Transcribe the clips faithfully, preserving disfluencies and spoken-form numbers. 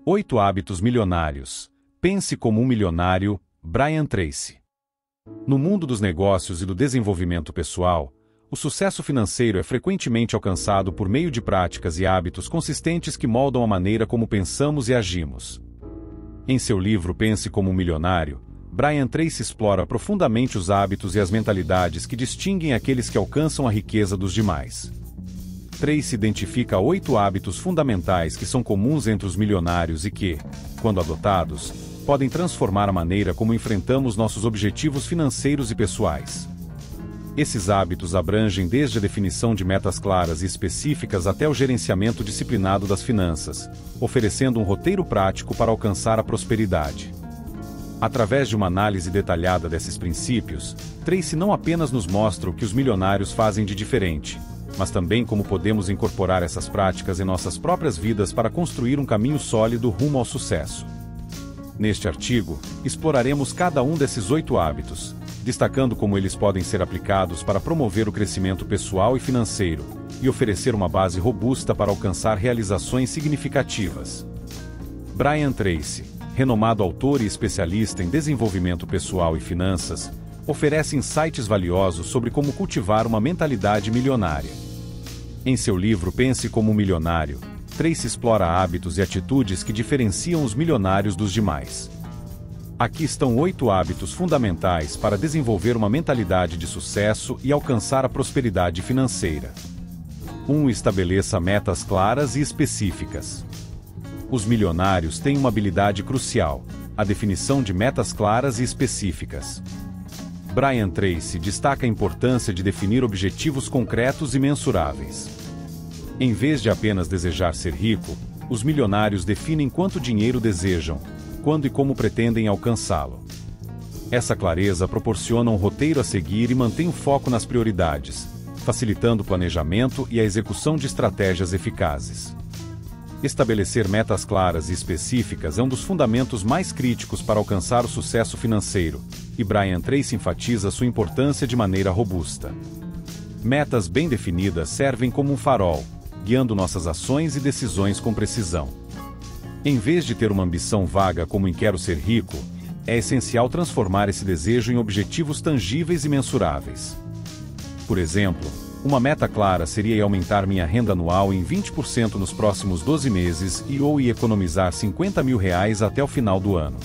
Oito hábitos milionários. Pense como um milionário, Brian Tracy. No mundo dos negócios e do desenvolvimento pessoal, o sucesso financeiro é frequentemente alcançado por meio de práticas e hábitos consistentes que moldam a maneira como pensamos e agimos. Em seu livro Pense como um Milionário, Brian Tracy explora profundamente os hábitos e as mentalidades que distinguem aqueles que alcançam a riqueza dos demais. Tracy identifica oito hábitos fundamentais que são comuns entre os milionários e que, quando adotados, podem transformar a maneira como enfrentamos nossos objetivos financeiros e pessoais. Esses hábitos abrangem desde a definição de metas claras e específicas até o gerenciamento disciplinado das finanças, oferecendo um roteiro prático para alcançar a prosperidade. Através de uma análise detalhada desses princípios, Tracy não apenas nos mostra o que os milionários fazem de diferente, mas também como podemos incorporar essas práticas em nossas próprias vidas para construir um caminho sólido rumo ao sucesso. Neste artigo, exploraremos cada um desses oito hábitos, destacando como eles podem ser aplicados para promover o crescimento pessoal e financeiro, e oferecer uma base robusta para alcançar realizações significativas. Brian Tracy, renomado autor e especialista em desenvolvimento pessoal e finanças, oferece insights valiosos sobre como cultivar uma mentalidade milionária. Em seu livro Pense como um Milionário, Tracy explora hábitos e atitudes que diferenciam os milionários dos demais. Aqui estão oito hábitos fundamentais para desenvolver uma mentalidade de sucesso e alcançar a prosperidade financeira. um Estabeleça metas claras e específicas. Os milionários têm uma habilidade crucial: a definição de metas claras e específicas. Brian Tracy destaca a importância de definir objetivos concretos e mensuráveis. Em vez de apenas desejar ser rico, os milionários definem quanto dinheiro desejam, quando e como pretendem alcançá-lo. Essa clareza proporciona um roteiro a seguir e mantém o foco nas prioridades, facilitando o planejamento e a execução de estratégias eficazes. Estabelecer metas claras e específicas é um dos fundamentos mais críticos para alcançar o sucesso financeiro, e Brian Tracy enfatiza sua importância de maneira robusta. Metas bem definidas servem como um farol, guiando nossas ações e decisões com precisão. Em vez de ter uma ambição vaga como em quero ser rico, é essencial transformar esse desejo em objetivos tangíveis e mensuráveis. Por exemplo, uma meta clara seria aumentar minha renda anual em vinte por cento nos próximos doze meses e ou economizar cinquenta mil reais até o final do ano.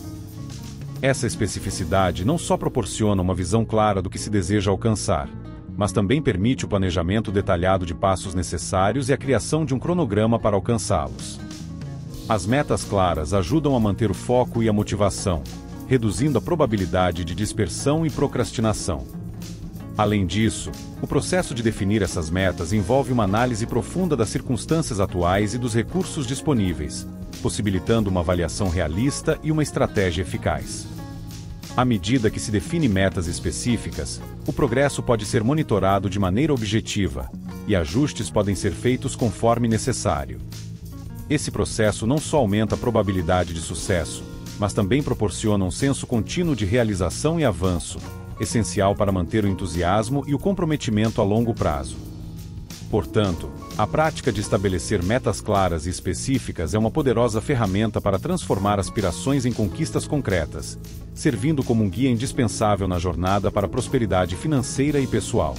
Essa especificidade não só proporciona uma visão clara do que se deseja alcançar, mas também permite o planejamento detalhado de passos necessários e a criação de um cronograma para alcançá-los. As metas claras ajudam a manter o foco e a motivação, reduzindo a probabilidade de dispersão e procrastinação. Além disso, o processo de definir essas metas envolve uma análise profunda das circunstâncias atuais e dos recursos disponíveis, possibilitando uma avaliação realista e uma estratégia eficaz. À medida que se define metas específicas, o progresso pode ser monitorado de maneira objetiva, e ajustes podem ser feitos conforme necessário. Esse processo não só aumenta a probabilidade de sucesso, mas também proporciona um senso contínuo de realização e avanço, essencial para manter o entusiasmo e o comprometimento a longo prazo. Portanto, a prática de estabelecer metas claras e específicas é uma poderosa ferramenta para transformar aspirações em conquistas concretas, servindo como um guia indispensável na jornada para a prosperidade financeira e pessoal.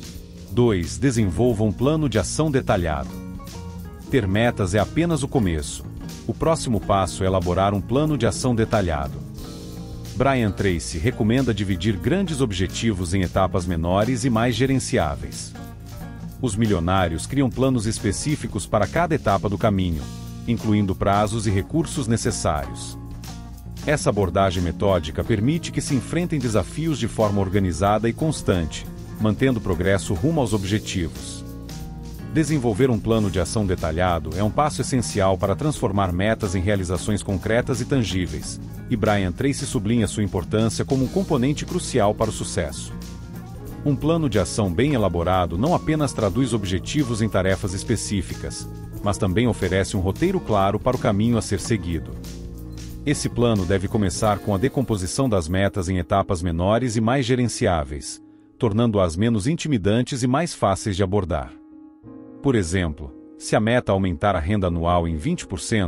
dois Desenvolva um plano de ação detalhado. Ter metas é apenas o começo. O próximo passo é elaborar um plano de ação detalhado. Brian Tracy recomenda dividir grandes objetivos em etapas menores e mais gerenciáveis. Os milionários criam planos específicos para cada etapa do caminho, incluindo prazos e recursos necessários. Essa abordagem metódica permite que se enfrentem desafios de forma organizada e constante, mantendo o progresso rumo aos objetivos. Desenvolver um plano de ação detalhado é um passo essencial para transformar metas em realizações concretas e tangíveis, e Brian Tracy sublinha sua importância como um componente crucial para o sucesso. Um plano de ação bem elaborado não apenas traduz objetivos em tarefas específicas, mas também oferece um roteiro claro para o caminho a ser seguido. Esse plano deve começar com a decomposição das metas em etapas menores e mais gerenciáveis, tornando-as menos intimidantes e mais fáceis de abordar. Por exemplo, se a meta é aumentar a renda anual em vinte por cento,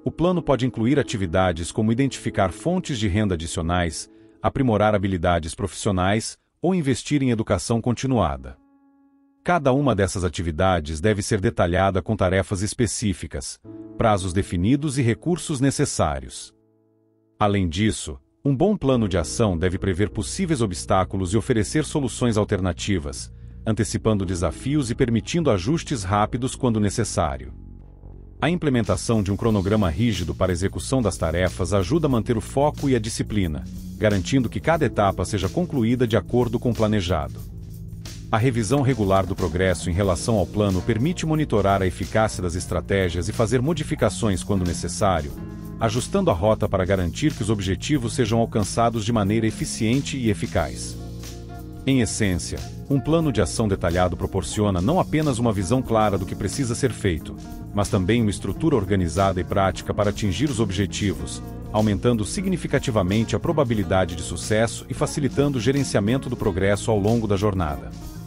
O plano pode incluir atividades como identificar fontes de renda adicionais, aprimorar habilidades profissionais ou investir em educação continuada. Cada uma dessas atividades deve ser detalhada com tarefas específicas, prazos definidos e recursos necessários. Além disso, um bom plano de ação deve prever possíveis obstáculos e oferecer soluções alternativas, antecipando desafios e permitindo ajustes rápidos quando necessário. A implementação de um cronograma rígido para a execução das tarefas ajuda a manter o foco e a disciplina, garantindo que cada etapa seja concluída de acordo com o planejado. A revisão regular do progresso em relação ao plano permite monitorar a eficácia das estratégias e fazer modificações quando necessário, ajustando a rota para garantir que os objetivos sejam alcançados de maneira eficiente e eficaz. Em essência, um plano de ação detalhado proporciona não apenas uma visão clara do que precisa ser feito, mas também uma estrutura organizada e prática para atingir os objetivos, aumentando significativamente a probabilidade de sucesso e facilitando o gerenciamento do progresso ao longo da jornada.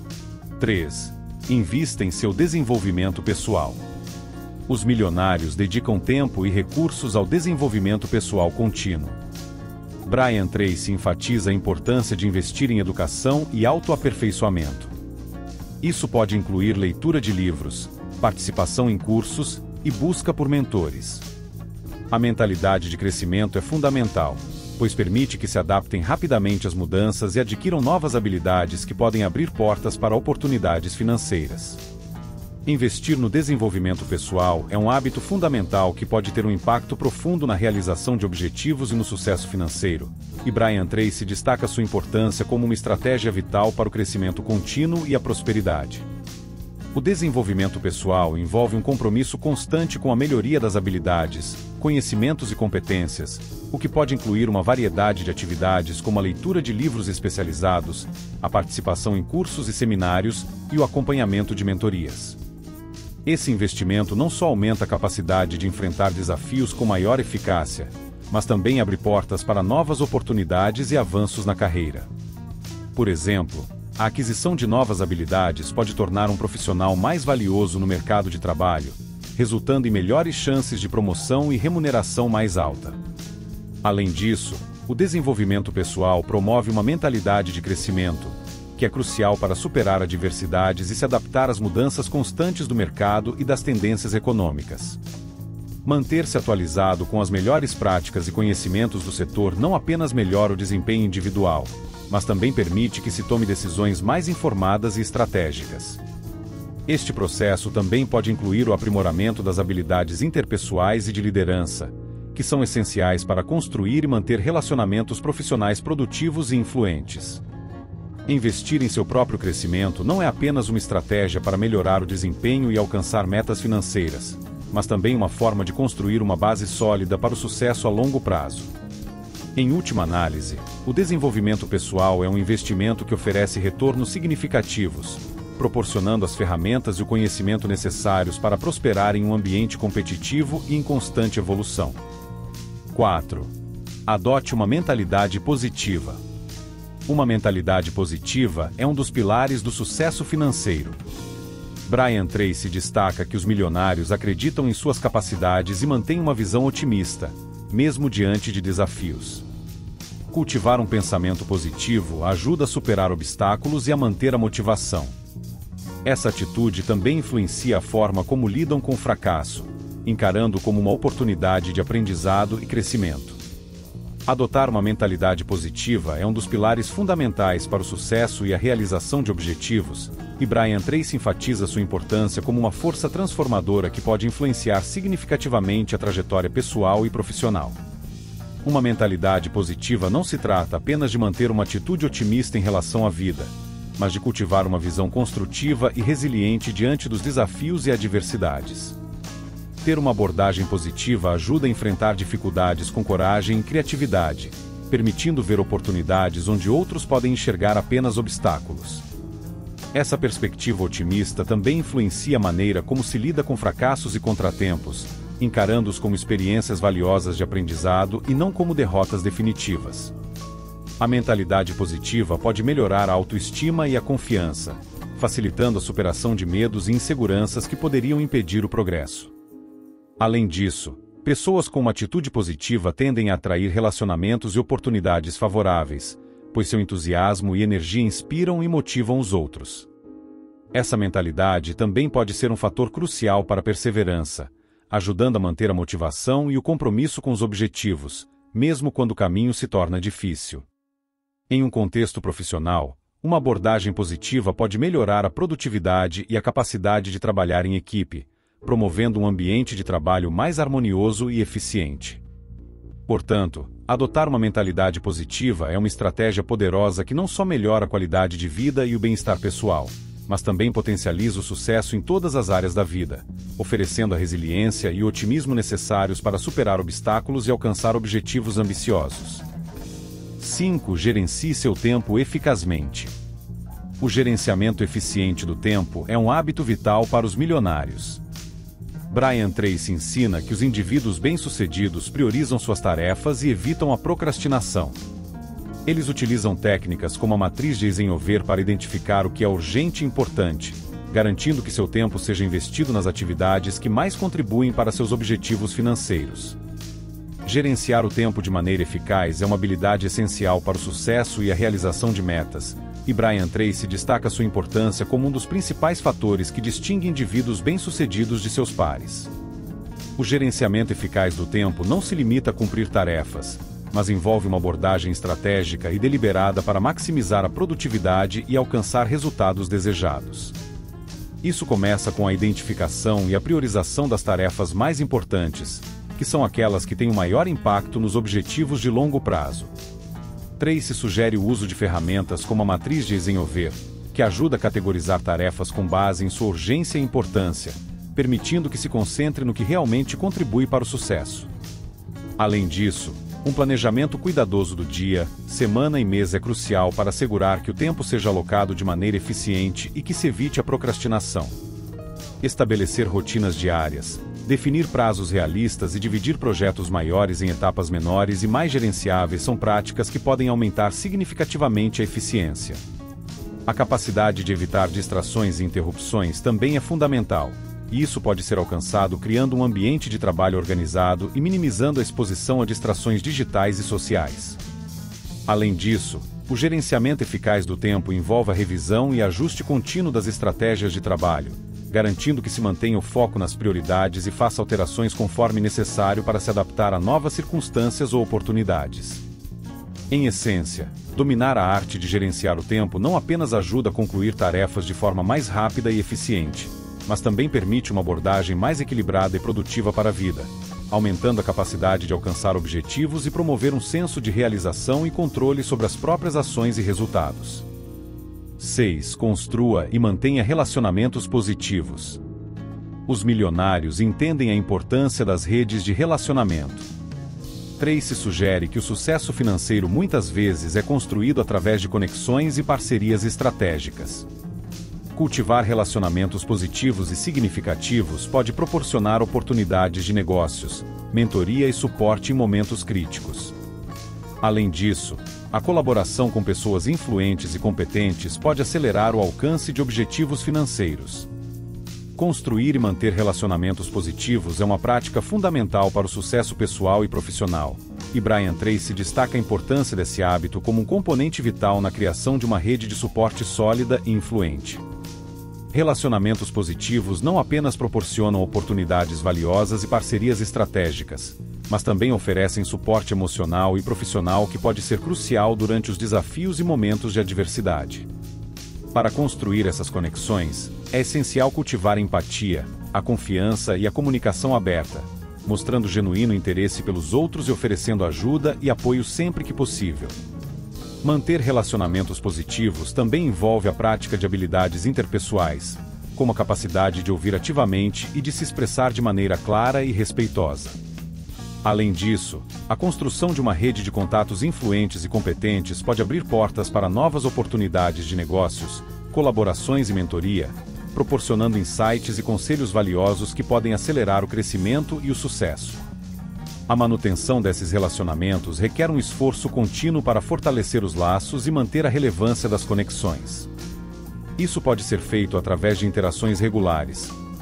três. Invista em seu desenvolvimento pessoal. Os milionários dedicam tempo e recursos ao desenvolvimento pessoal contínuo. Brian Tracy enfatiza a importância de investir em educação e autoaperfeiçoamento. Isso pode incluir leitura de livros, participação em cursos e busca por mentores. A mentalidade de crescimento é fundamental, pois permite que se adaptem rapidamente às mudanças e adquiram novas habilidades que podem abrir portas para oportunidades financeiras. Investir no desenvolvimento pessoal é um hábito fundamental que pode ter um impacto profundo na realização de objetivos e no sucesso financeiro, e Brian Tracy destaca sua importância como uma estratégia vital para o crescimento contínuo e a prosperidade. O desenvolvimento pessoal envolve um compromisso constante com a melhoria das habilidades, conhecimentos e competências, o que pode incluir uma variedade de atividades como a leitura de livros especializados, a participação em cursos e seminários e o acompanhamento de mentorias. Esse investimento não só aumenta a capacidade de enfrentar desafios com maior eficácia, mas também abre portas para novas oportunidades e avanços na carreira. Por exemplo, a aquisição de novas habilidades pode tornar um profissional mais valioso no mercado de trabalho, resultando em melhores chances de promoção e remuneração mais alta. Além disso, o desenvolvimento pessoal promove uma mentalidade de crescimento, que é crucial para superar adversidades e se adaptar às mudanças constantes do mercado e das tendências econômicas. Manter-se atualizado com as melhores práticas e conhecimentos do setor não apenas melhora o desempenho individual, mas também permite que se tome decisões mais informadas e estratégicas. Este processo também pode incluir o aprimoramento das habilidades interpessoais e de liderança, que são essenciais para construir e manter relacionamentos profissionais produtivos e influentes. Investir em seu próprio crescimento não é apenas uma estratégia para melhorar o desempenho e alcançar metas financeiras, mas também uma forma de construir uma base sólida para o sucesso a longo prazo. Em última análise, o desenvolvimento pessoal é um investimento que oferece retornos significativos, proporcionando as ferramentas e o conhecimento necessários para prosperar em um ambiente competitivo e em constante evolução. quatro. Adote uma mentalidade positiva. Uma mentalidade positiva é um dos pilares do sucesso financeiro. Brian Tracy destaca que os milionários acreditam em suas capacidades e mantêm uma visão otimista, mesmo diante de desafios. Cultivar um pensamento positivo ajuda a superar obstáculos e a manter a motivação. Essa atitude também influencia a forma como lidam com o fracasso, encarando-o como uma oportunidade de aprendizado e crescimento. Adotar uma mentalidade positiva é um dos pilares fundamentais para o sucesso e a realização de objetivos, e Brian Tracy enfatiza sua importância como uma força transformadora que pode influenciar significativamente a trajetória pessoal e profissional. Uma mentalidade positiva não se trata apenas de manter uma atitude otimista em relação à vida, mas de cultivar uma visão construtiva e resiliente diante dos desafios e adversidades. Ter uma abordagem positiva ajuda a enfrentar dificuldades com coragem e criatividade, permitindo ver oportunidades onde outros podem enxergar apenas obstáculos. Essa perspectiva otimista também influencia a maneira como se lida com fracassos e contratempos, encarando-os como experiências valiosas de aprendizado e não como derrotas definitivas. A mentalidade positiva pode melhorar a autoestima e a confiança, facilitando a superação de medos e inseguranças que poderiam impedir o progresso. Além disso, Pessoas com uma atitude positiva tendem a atrair relacionamentos e oportunidades favoráveis, pois seu entusiasmo e energia inspiram e motivam os outros. Essa mentalidade também pode ser um fator crucial para a perseverança, ajudando a manter a motivação e o compromisso com os objetivos, mesmo quando o caminho se torna difícil. Em um contexto profissional, uma abordagem positiva pode melhorar a produtividade e a capacidade de trabalhar em equipe, promovendo um ambiente de trabalho mais harmonioso e eficiente. Portanto, adotar uma mentalidade positiva é uma estratégia poderosa que não só melhora a qualidade de vida e o bem-estar pessoal, mas também potencializa o sucesso em todas as áreas da vida, oferecendo a resiliência e o otimismo necessários para superar obstáculos e alcançar objetivos ambiciosos. cinco. Gerencie seu tempo eficazmente. O gerenciamento eficiente do tempo é um hábito vital para os milionários. Brian Tracy ensina que os indivíduos bem-sucedidos priorizam suas tarefas e evitam a procrastinação. Eles utilizam técnicas como a matriz de Eisenhower para identificar o que é urgente e importante, garantindo que seu tempo seja investido nas atividades que mais contribuem para seus objetivos financeiros. Gerenciar o tempo de maneira eficaz é uma habilidade essencial para o sucesso e a realização de metas, e Brian Tracy destaca sua importância como um dos principais fatores que distingue indivíduos bem-sucedidos de seus pares. O gerenciamento eficaz do tempo não se limita a cumprir tarefas, mas envolve uma abordagem estratégica e deliberada para maximizar a produtividade e alcançar resultados desejados. Isso começa com a identificação e a priorização das tarefas mais importantes, que são aquelas que têm o maior impacto nos objetivos de longo prazo. Tracy sugere o uso de ferramentas como a matriz de Eisenhower, que ajuda a categorizar tarefas com base em sua urgência e importância, permitindo que se concentre no que realmente contribui para o sucesso. Além disso, um planejamento cuidadoso do dia, semana e mês é crucial para assegurar que o tempo seja alocado de maneira eficiente e que se evite a procrastinação. Estabelecer rotinas diárias, definir prazos realistas e dividir projetos maiores em etapas menores e mais gerenciáveis são práticas que podem aumentar significativamente a eficiência. A capacidade de evitar distrações e interrupções também é fundamental, e isso pode ser alcançado criando um ambiente de trabalho organizado e minimizando a exposição a distrações digitais e sociais. Além disso, o gerenciamento eficaz do tempo envolve a revisão e ajuste contínuo das estratégias de trabalho, garantindo que se mantenha o foco nas prioridades e faça alterações conforme necessário para se adaptar a novas circunstâncias ou oportunidades. Em essência, dominar a arte de gerenciar o tempo não apenas ajuda a concluir tarefas de forma mais rápida e eficiente, mas também permite uma abordagem mais equilibrada e produtiva para a vida, aumentando a capacidade de alcançar objetivos e promover um senso de realização e controle sobre as próprias ações e resultados. seis. Construa e mantenha relacionamentos positivos. Os milionários entendem a importância das redes de relacionamento. Tracy sugere que o sucesso financeiro muitas vezes é construído através de conexões e parcerias estratégicas. Cultivar relacionamentos positivos e significativos pode proporcionar oportunidades de negócios, mentoria e suporte em momentos críticos. Além disso, a colaboração com pessoas influentes e competentes pode acelerar o alcance de objetivos financeiros. Construir e manter relacionamentos positivos é uma prática fundamental para o sucesso pessoal e profissional, e Brian Tracy destaca a importância desse hábito como um componente vital na criação de uma rede de suporte sólida e influente. Relacionamentos positivos não apenas proporcionam oportunidades valiosas e parcerias estratégicas, mas também oferecem suporte emocional e profissional que pode ser crucial durante os desafios e momentos de adversidade. Para construir essas conexões, é essencial cultivar a empatia, a confiança e a comunicação aberta, mostrando genuíno interesse pelos outros e oferecendo ajuda e apoio sempre que possível. Manter relacionamentos positivos também envolve a prática de habilidades interpessoais, como a capacidade de ouvir ativamente e de se expressar de maneira clara e respeitosa. Além disso, a construção de uma rede de contatos influentes e competentes pode abrir portas para novas oportunidades de negócios, colaborações e mentoria, proporcionando insights e conselhos valiosos que podem acelerar o crescimento e o sucesso. A manutenção desses relacionamentos requer um esforço contínuo para fortalecer os laços e manter a relevância das conexões. Isso pode ser feito através de interações regulares,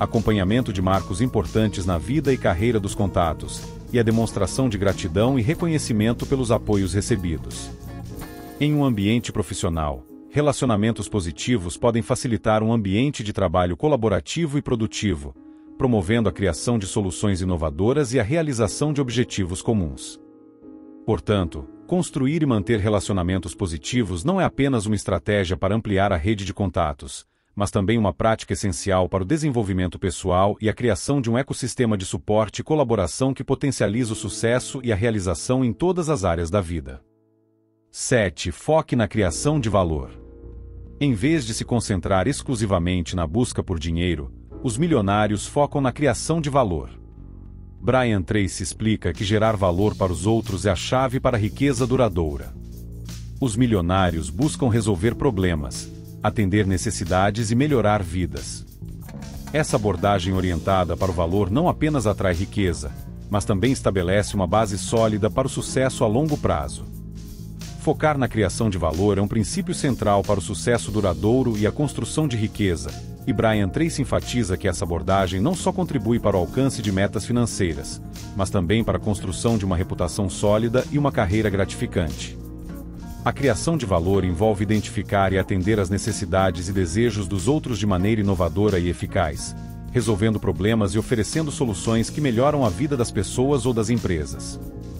acompanhamento de marcos importantes na vida e carreira dos contatos, e a demonstração de gratidão e reconhecimento pelos apoios recebidos. Em um ambiente profissional, relacionamentos positivos podem facilitar um ambiente de trabalho colaborativo e produtivo, promovendo a criação de soluções inovadoras e a realização de objetivos comuns. Portanto, construir e manter relacionamentos positivos não é apenas uma estratégia para ampliar a rede de contatos, mas também uma prática essencial para o desenvolvimento pessoal e a criação de um ecossistema de suporte e colaboração que potencializa o sucesso e a realização em todas as áreas da vida. sete. Foque na criação de valor. Em vez de se concentrar exclusivamente na busca por dinheiro, os milionários focam na criação de valor. Brian Tracy explica que gerar valor para os outros é a chave para a riqueza duradoura. Os milionários buscam resolver problemas, atender necessidades e melhorar vidas. Essa abordagem orientada para o valor não apenas atrai riqueza, mas também estabelece uma base sólida para o sucesso a longo prazo. Focar na criação de valor é um princípio central para o sucesso duradouro e a construção de riqueza, e Brian Tracy enfatiza que essa abordagem não só contribui para o alcance de metas financeiras, mas também para a construção de uma reputação sólida e uma carreira gratificante. A criação de valor envolve identificar e atender às necessidades e desejos dos outros de maneira inovadora e eficaz, resolvendo problemas e oferecendo soluções que melhoram a vida das pessoas ou das empresas.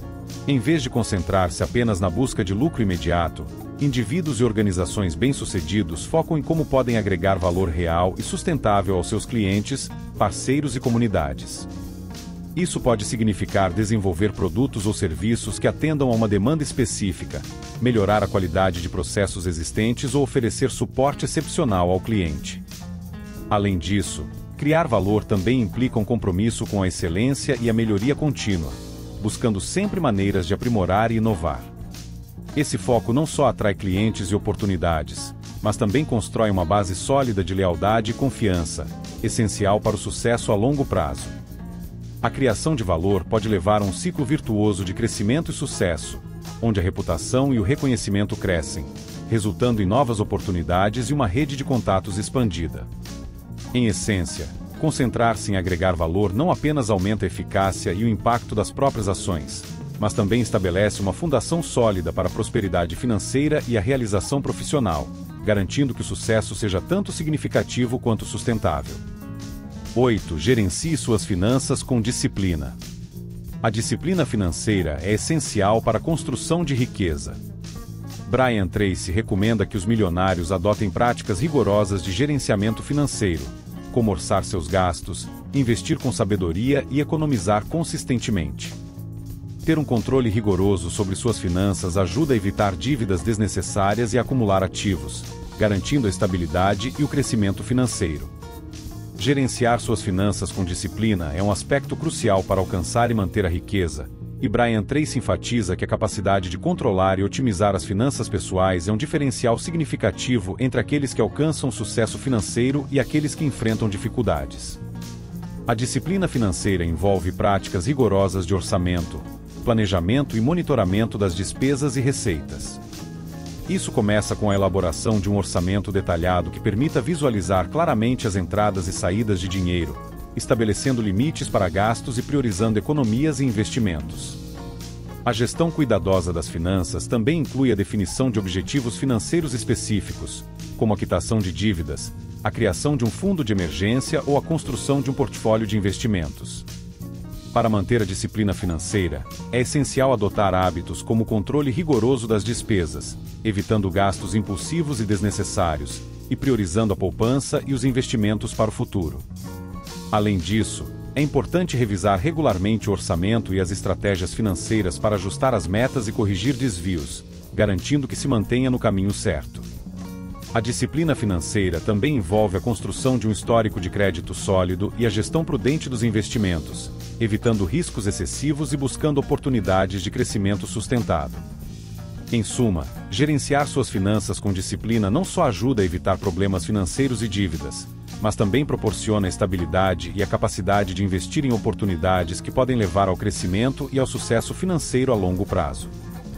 Em vez de concentrar-se apenas na busca de lucro imediato, indivíduos e organizações bem-sucedidos focam em como podem agregar valor real e sustentável aos seus clientes, parceiros e comunidades. Isso pode significar desenvolver produtos ou serviços que atendam a uma demanda específica, melhorar a qualidade de processos existentes ou oferecer suporte excepcional ao cliente. Além disso, criar valor também implica um compromisso com a excelência e a melhoria contínua, buscando sempre maneiras de aprimorar e inovar. Esse foco não só atrai clientes e oportunidades, mas também constrói uma base sólida de lealdade e confiança, essencial para o sucesso a longo prazo. A criação de valor pode levar a um ciclo virtuoso de crescimento e sucesso, onde a reputação e o reconhecimento crescem, resultando em novas oportunidades e uma rede de contatos expandida. Em essência, concentrar-se em agregar valor não apenas aumenta a eficácia e o impacto das próprias ações, mas também estabelece uma fundação sólida para a prosperidade financeira e a realização profissional, garantindo que o sucesso seja tanto significativo quanto sustentável. oito. Gerencie suas finanças com disciplina. A disciplina financeira é essencial para a construção de riqueza. Brian Tracy recomenda que os milionários adotem práticas rigorosas de gerenciamento financeiro, como orçar seus gastos, investir com sabedoria e economizar consistentemente. Ter um controle rigoroso sobre suas finanças ajuda a evitar dívidas desnecessárias e acumular ativos, garantindo a estabilidade e o crescimento financeiro. Gerenciar suas finanças com disciplina é um aspecto crucial para alcançar e manter a riqueza, e Brian Tracy enfatiza que a capacidade de controlar e otimizar as finanças pessoais é um diferencial significativo entre aqueles que alcançam sucesso financeiro e aqueles que enfrentam dificuldades. A disciplina financeira envolve práticas rigorosas de orçamento, planejamento e monitoramento das despesas e receitas. Isso começa com a elaboração de um orçamento detalhado que permita visualizar claramente as entradas e saídas de dinheiro, estabelecendo limites para gastos e priorizando economias e investimentos. A gestão cuidadosa das finanças também inclui a definição de objetivos financeiros específicos, como a quitação de dívidas, a criação de um fundo de emergência ou a construção de um portfólio de investimentos. Para manter a disciplina financeira, é essencial adotar hábitos como o controle rigoroso das despesas, evitando gastos impulsivos e desnecessários, e priorizando a poupança e os investimentos para o futuro. Além disso, é importante revisar regularmente o orçamento e as estratégias financeiras para ajustar as metas e corrigir desvios, garantindo que se mantenha no caminho certo. A disciplina financeira também envolve a construção de um histórico de crédito sólido e a gestão prudente dos investimentos, evitando riscos excessivos e buscando oportunidades de crescimento sustentado. Em suma, gerenciar suas finanças com disciplina não só ajuda a evitar problemas financeiros e dívidas, mas também proporciona a estabilidade e a capacidade de investir em oportunidades que podem levar ao crescimento e ao sucesso financeiro a longo prazo.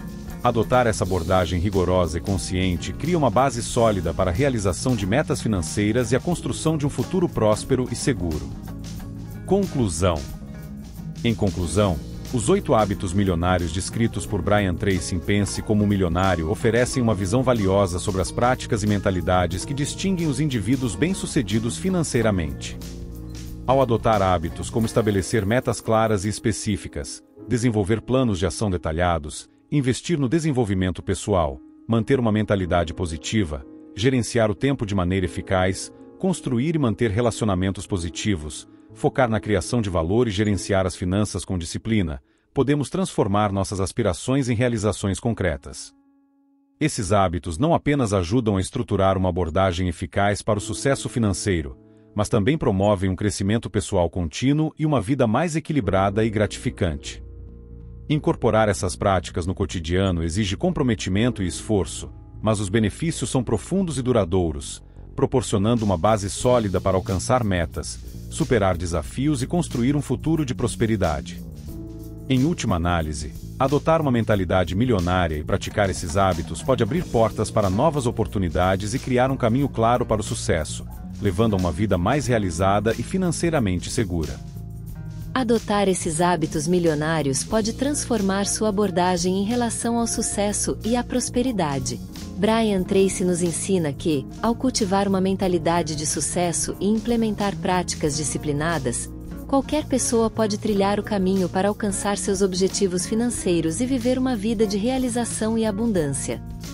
Adotar essa abordagem rigorosa e consciente cria uma base sólida para a realização de metas financeiras e a construção de um futuro próspero e seguro. Conclusão. Em conclusão, os oito hábitos milionários descritos por Brian Tracy em Pense como um Milionário oferecem uma visão valiosa sobre as práticas e mentalidades que distinguem os indivíduos bem-sucedidos financeiramente. Ao adotar hábitos como estabelecer metas claras e específicas, desenvolver planos de ação detalhados, investir no desenvolvimento pessoal, manter uma mentalidade positiva, gerenciar o tempo de maneira eficaz, construir e manter relacionamentos positivos, focar na criação de valor e gerenciar as finanças com disciplina, podemos transformar nossas aspirações em realizações concretas. Esses hábitos não apenas ajudam a estruturar uma abordagem eficaz para o sucesso financeiro, mas também promovem um crescimento pessoal contínuo e uma vida mais equilibrada e gratificante. Incorporar essas práticas no cotidiano exige comprometimento e esforço, mas os benefícios são profundos e duradouros, proporcionando uma base sólida para alcançar metas, superar desafios e construir um futuro de prosperidade. Em última análise, adotar uma mentalidade milionária e praticar esses hábitos pode abrir portas para novas oportunidades e criar um caminho claro para o sucesso, levando a uma vida mais realizada e financeiramente segura. Adotar esses hábitos milionários pode transformar sua abordagem em relação ao sucesso e à prosperidade. Brian Tracy nos ensina que, ao cultivar uma mentalidade de sucesso e implementar práticas disciplinadas, qualquer pessoa pode trilhar o caminho para alcançar seus objetivos financeiros e viver uma vida de realização e abundância.